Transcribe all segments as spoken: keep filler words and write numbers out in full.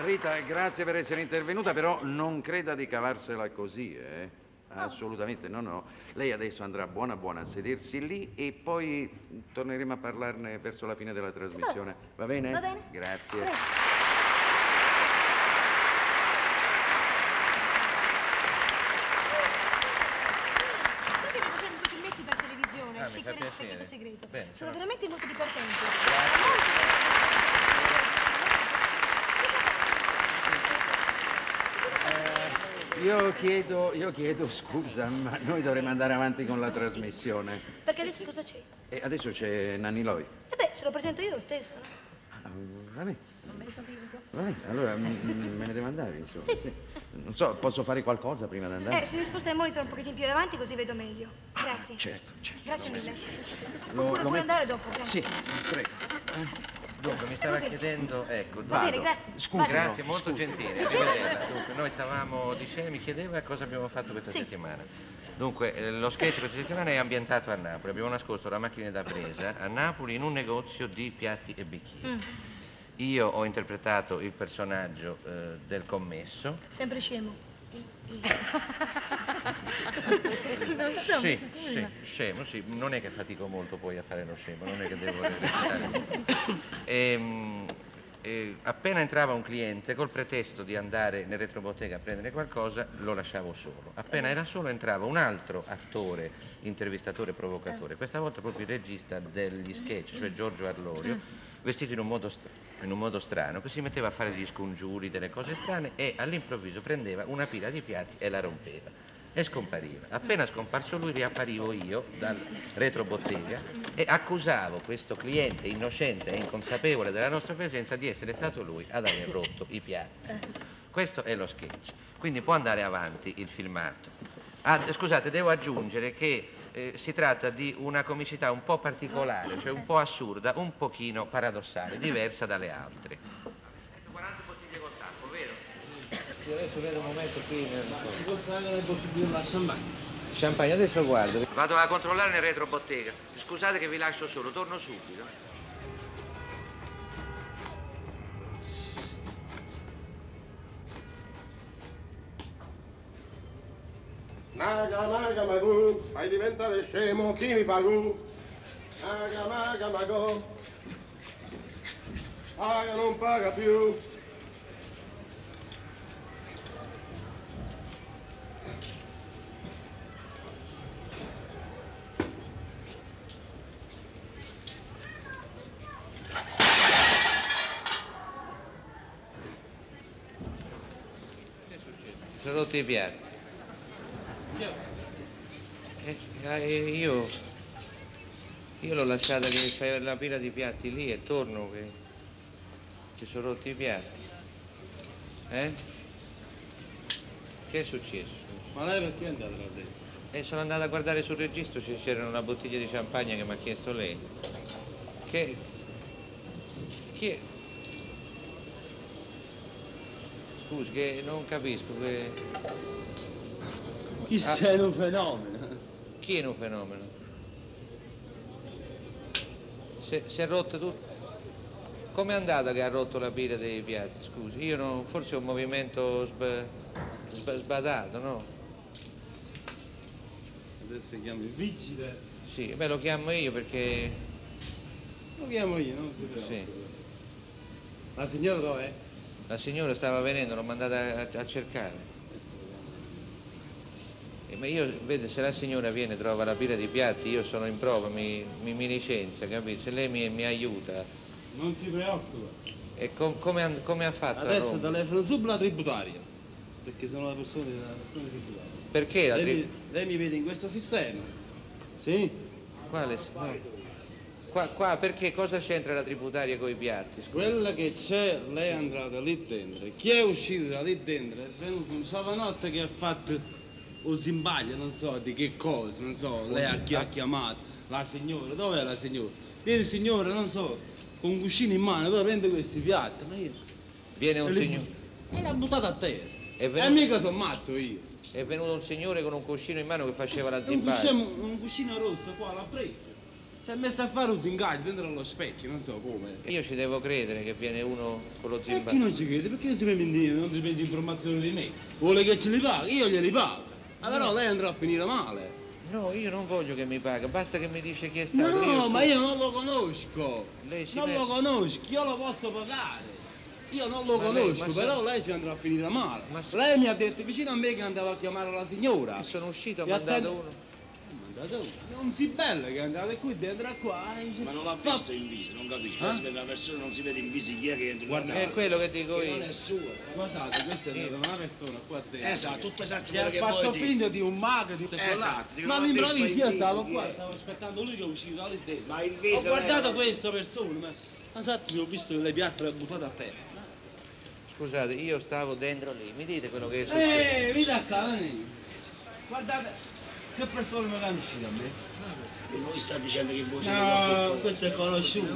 Rita, grazie per essere intervenuta, però non creda di cavarsela così, eh? Assolutamente, no, no. Lei adesso andrà buona buona a sedersi lì e poi torneremo a parlarne verso la fine della trasmissione. Va bene? Va bene. Grazie. Prego. Sai che sto facendo sui filmetti per televisione? Ah, Sì, mi fa per il piacere. specchietto segreto. Bene, Sono però- veramente molto divertenti. Grazie. Molto divertenti. Io chiedo, io chiedo scusa, ma noi dovremmo andare avanti con la trasmissione. Perché adesso cosa c'è? E adesso c'è Nanni Loi. E beh, se lo presento io lo stesso, no? Ah, va bene, Non merito anche io un po'. va bene, allora mm, mm, me ne devo andare, insomma. Sì. Non so, posso fare qualcosa prima di andare? Eh, se mi sposta il monitor un pochettino più avanti così vedo meglio. Grazie. Certo, certo. Grazie mille. Lo- Oppure lo puoi met- andare dopo, grazie. Sì, prego. Dunque, mi stava Scusi. chiedendo, ecco, Va vado. bene, grazie. Scusi, Vada. Grazie, molto Scusi. gentile. Diceva? Arrivederla. Dunque, noi stavamo dicendo, mi chiedeva cosa abbiamo fatto questa Sì. settimana. Dunque, eh, lo sketch questa settimana è ambientato a Napoli. Abbiamo nascosto la macchina da presa a Napoli in un negozio di piatti e bicchieri. Mm. Io ho interpretato il personaggio eh, del commesso. Sempre scemo. Non so. Sì, sì, scemo, sì. Non è che fatico molto poi a fare lo scemo, non è che devo recitare. Ehm, eh, appena entrava un cliente, col pretesto di andare nel retrobottega a prendere qualcosa, lo lasciavo solo. Appena era solo entrava un altro attore, intervistatore, provocatore, questa volta proprio il regista degli sketch, cioè Giorgio Arlorio, vestito in un modo strano. in un modo strano, che si metteva a fare degli scongiuri, delle cose strane e all'improvviso prendeva una pila di piatti e la rompeva e scompariva. Appena scomparso lui riapparivo io dal retrobottega e accusavo questo cliente innocente e inconsapevole della nostra presenza di essere stato lui ad aver rotto i piatti. Questo è lo sketch, quindi può andare avanti il filmato. Ah, scusate, devo aggiungere che eh, si tratta di una comicità un po' particolare, cioè un po' assurda, un pochino paradossale, diversa dalle altre. quaranta bottiglie col tappo, vero? Io adesso vedo un momento qui. Si può stare le bottiglie di champagne? Champagne, adesso guardo. Vado a controllare nel retrobottega. Scusate che vi lascio solo, torno subito. Maga, maga, magu, fai diventare scemo chi mi pagù. Maga, maga, mago, paga, non paga più. Sono rotti i piatti. Eh, eh, io io l'ho lasciata che mi fai la pila di piatti lì e torno che ci sono rotti i piatti. Eh? Che è successo? Ma lei perché è andata là dentro? E sono andato a guardare sul registro se c'era una bottiglia di champagne che mi ha chiesto lei. Che... Chi è? Scusi, che non capisco che... Chi Ah. sei un fenomeno? Chi è un fenomeno? Si si è rotto tutto? Com'è andata che ha rotto la pila dei piatti? Scusi, io non... forse è un movimento sba- sba- sbadato, no? Adesso si chiama il vigile. Sì, beh lo chiamo io perché... Lo chiamo io, non si preoccupi. Sì. La signora dov'è? La signora stava venendo, l'ho mandata a, a cercare. Eh, Ma io, vede, se la signora viene e trova la pila di piatti, io sono in prova, mi, mi, mi licenzia, capito? Se lei mi, mi aiuta. Non si preoccupa. E com- come, han- come ha fatto a Adesso rompere? telefono subito la tributaria. Perché sono la persona della persona tributaria. Perché la Lei, tri- mi, lei mi vede in questo sistema? Sì? Quale? No. Qua, qua, perché cosa c'entra la tributaria con i piatti? Scusa. Quella che c'è, lei è entrata lì dentro. Chi è uscito da lì dentro è venuto un giovanotto che ha fatto un zimbaglio, non so di che cosa, non so, lei ha, chi ha chiamato la signora, dov'è la signora? Viene signora, non so, con un cuscino in mano, dove prende questi piatti, ma io... Viene un e li- signore. E l'ha buttata a terra. È E venuto- mica sono matto io. È venuto un signore con un cuscino in mano che faceva la Un zimbaglia. cuscino, un cuscino rosso qua, l'ha preso. Si è messo a fare un zingaglio dentro allo specchio, non so come. Io ci devo credere che viene uno con lo E chi zimballo. non ci crede? Perché non si prende in- non si prende informazioni di me? Vuole che ce li paghi? Io glieli pago. Ma però lei andrà a finire male. No, io non voglio che mi paga, basta che mi dice chi è stato. No, Io, ma scusi, io non lo conosco. Lei si Non mette- lo conosco, io lo posso pagare. Io non lo Ma lei- conosco, ma se- però lei ci andrà a finire male. Ma se- Lei mi ha detto vicino a me che andava a chiamare la signora. sono uscito, ho E mandato attendo- uno. Mandato uno. Non si bella che andate qui dentro a qua. e dice- Ma non l'ha fa- visto in viso, non capisco. Eh? Si vede la persona, non si vede in viso chi è che entra. Guarda, È quello che dico che non io. è suo. Guardate, questa è una persona qua dentro. Esatto, tutto esatto Che ha quello che fatto vuoi dire. finta di un mago, di Esatto, di ma non all'improvviso aver io visto stavo in qua, viso. stavo aspettando lui che usciva lì dentro. Ma il viso Ho guardato era- questa persona, ma esatto, ho visto le piatte le ha buttate a terra. Scusate, io stavo dentro lì, mi dite quello che è successo? Eh, mi da qua, vieni. Guardate, che persona mi hanno uscito a me. E lui sta dicendo che vuoi dire qualche No, cosa. questo è conosciuto.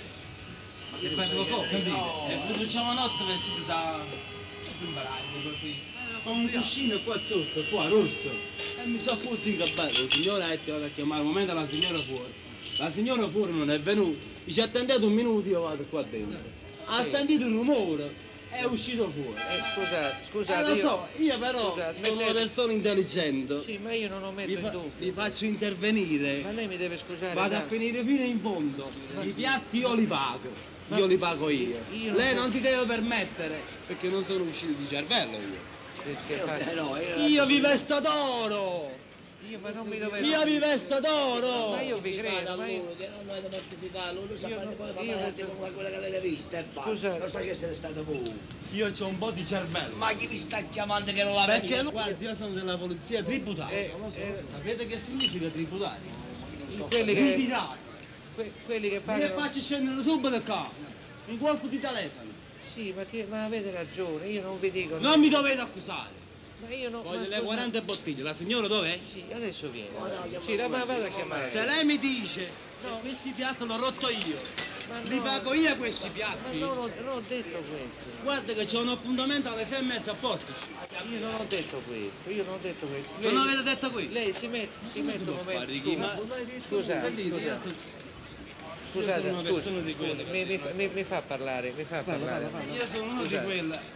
Ma che tu stai Capito? E facciamo notte vestito da sembaraglio così. Con un cuscino qua sotto, qua rosso. E mi sono puzzi in cappello. La signora è tirata a chiamare, un momento la signora fuori. La signora fuori non è venuta. Dice attendete un minuto, io vado qua dentro. Ha sentito il rumore, è uscito fuori. Eh, scusate, Eh, scusate, lo io... so, io però Scusate, sono una mettete- persona intelligente. Sì, ma io non lo metto Vi, in fa- dubbio. vi faccio intervenire. Ma lei mi deve scusare. Vado a tanto. finire fino in fondo. I piatti io li pago. Ma- Io li pago io. io non Lei so- non si deve permettere, perché non sono uscito di cervello io. Che, che fa? Eh no, io, Io vi vesto d'oro! Io ma non mi dovete... Io vi vesto d'oro! Ma io vi credo, ma io... Che non dovete mortificarlo, lui sa Io fare non- poi io papà non- come quella che avete vista e basta. Scusate. Non sta che se ne state voi. Io ho un po' di cervello. Ma chi vi sta chiamando che non l'avete? Perché no? Guardi, io sono della polizia tributaria. Eh, eh, Sapete che significa tributaria? quelli che... Ritirati. que- quelli che E pagano... faccio scendere subito qua. Un colpo di telefono. Sì, ma, che- ma avete ragione, io non vi dico... Non mi dovete accusare. Ma io non... ma Voglio le scusa- quaranta bottiglie. La signora dov'è? Sì, adesso viene. Sì, la- ma vado a chiamare. Se lei mi dice No. che questi piatti l'ho rotto io, Ma li no. pago io questi Ma piatti. non ho, non ho detto questo. Guarda che c'è un appuntamento alle sei e mezza a Portici. Io non ho detto questo, io non ho detto questo. Non avete detto questo? Lei si mette, si Come mette si un può momento. fare, Ricky? Ma- Scusate, Sentite, io scusate. sono- Scusate, io sono una scusi, persona di scusi, quelle. mi, mi fa, mi- mi fa parlare, mi fa parlare. Io sono uno di Scusate. quelle.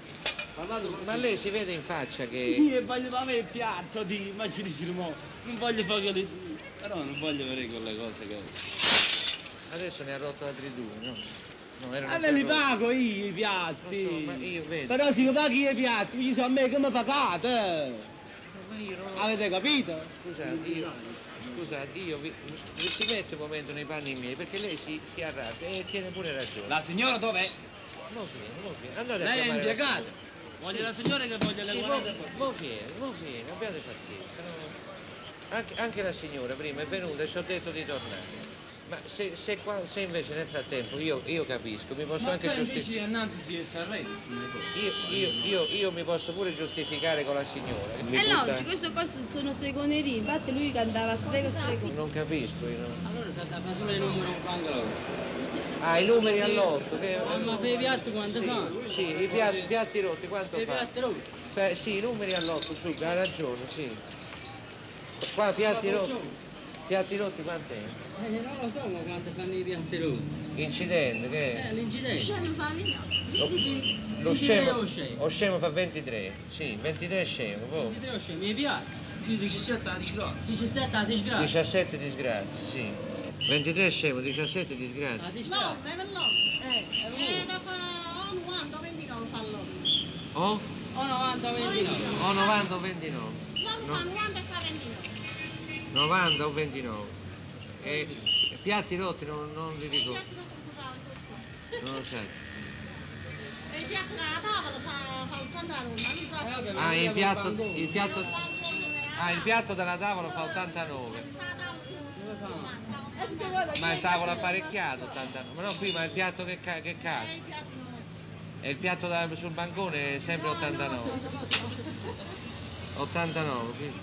Ma lei si vede in faccia che... Io voglio avere il piatto di, ma ci dici mo, non voglio fare le... Però non voglio avere quelle cose che... Adesso ne ha rotto altri due, no? No, erano Ma ve li per loro. pago io i Lo piatti. so, ma io vedo. Però se io paghi io i piatti, mi dice a me che mi pagate. No, ma io non... Avete capito? Scusate, io... Scusate, io vi, vi si mette un momento nei panni miei perché lei si, si arrabbia e tiene pure ragione. La signora dov'è? Non viene, non viene. Andate a Lei è chiamare la impiegata. signora. Voglio Sì. la signora che voglio le Sì, quaranta mo, mo viene, mo viene, abbiate pazienza. no? Anche, anche la signora prima è venuta e ci ho detto di tornare. Ma se, se, qua- se invece nel frattempo io, io capisco, mi posso Ma anche poi giustificare. invece innanzi si si arrende sulle cose. Io, io, io, io mi posso pure giustificare con la signora. che mi È butta- logico, queste cose sono stregonerie, infatti lui cantava strego strego. Non capisco. Io non- Allora se da solo i numeri quanto loro. Ah, i numeri all'otto. Che... Ma per i piatti quanto fa? Sì, i piatti, i piatti rotti quanto Per i fa? piatti loro. Beh, sì, i numeri all'otto, su, ha ragione, sì. Qua piatti rotti. Piatti rotti quant'è? Eh, non lo so ma quanto fanno i piatti loro. Incidente, che è? Eh, l'incidente. Scemo famiglia. Lo, lo ventitré scemo, o scemo? o scemo fa ventitré, sì, ventitré scemo, poi ventitré o scemo, i piatti. Più di diciassette a disgrazia. diciassette a disgrazia. diciassette disgrazie, sì. ventitré scemo, diciassette A disgrazie. disgrazia. è per loro. Eh, da fa o novanta o ventinove fa loro. O? O novanta o ventinove. O novanta o ventinove? Loro No. fa novanta e fa ventinove. novanta o ventinove? E piatti rotti non, non li I ricordo, piatti non trovano così. non lo sai. E i piatti dalla tavola fa, fa ottanta euro, ma non so. Eh, vabbè, ma Ah, io il piatto, avevo il piatto, Io vado con numero ah, il piatto della tavola fa ottantanove. sta la tavola Dove fa? fa ottanta. Ma il tavolo apparecchiato, ottantanove. Ma no, qui, ma il piatto che, ca- che E cade. i piatti non lo so. E il piatto da- sul bancone è sempre No, non lo so, ottantanove. non lo so. ottantanove, qui.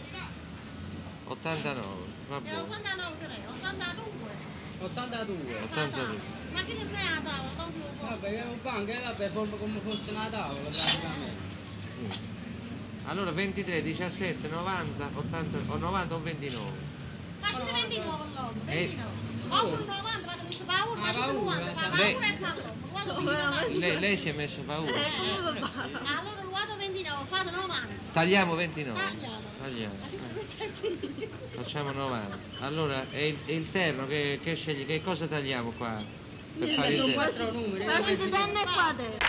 ottantanove, va È buono. ottantanove credo, ottantadue. ottantadue. fa la ottantadue. tavola. Ma che ne frega la tavola, non più cosa. Vabbè, è un banco, eh, vabbè, forma come fosse una tavola praticamente. Sì. Allora ventitré, diciassette, novanta, ottanta, o novanta o ventinove. Faccio ventinove loro, E ventinove. Auguro novanta, vado messo paura, Ah, faccio paura, novanta, sa- lei- paura e fallo. Guarda, novanta. Lei, lei si è messo paura. Allora lo vado ventinove, fate novanta. Tagliamo ventinove. Tagliamo. Tagliamo. Ma se non c'è finito. Facciamo novanta. Allora, è il, è il terno che, che scegli? Che cosa tagliamo qua? Per fare il Sono terno? quattro numeri. Lasciate tenne qua dentro.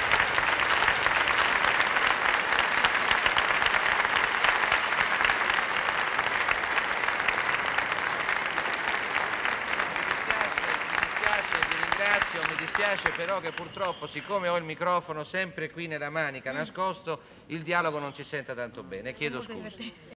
Mi dispiace però che purtroppo, siccome ho il microfono sempre qui nella manica nascosto, il dialogo non si senta tanto bene. Chiedo scusa.